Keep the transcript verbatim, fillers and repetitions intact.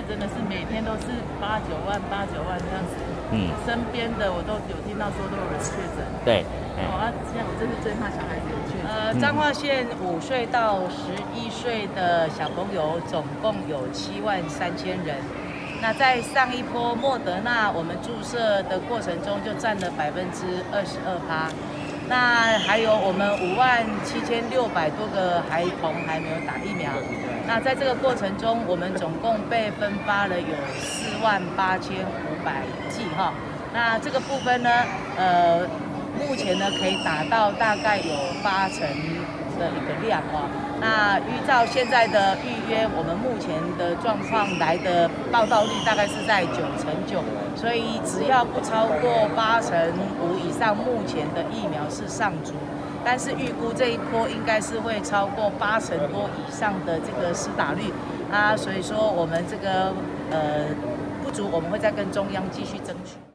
真的是每天都是八九万、八九万这样子。嗯，身边的我都有听到说都有人确诊。 对。 哦，啊，这样我真是最怕小孩子确诊。 呃，彰化县五岁到十一岁的小朋友总共有七万三千人。那在上一波莫德纳我们注射的过程中，就占了百分之二十二趴。那还有我们五万七千六百多个孩童还没有打疫苗。那在这个过程中，我们总共被分发了有四万八千五百剂哈。那这个部分呢，呃，目前呢可以打到大概有八成的一个量哦。那依照现在的预约，我们目前的状况来的报到率大概是在九成九，所以只要不超过八成五以上，目前的疫苗是上足。但是预估这一波应该是会超过八成多以上的这个施打率啊，所以说我们这个呃不足，我们会再跟中央继续争取。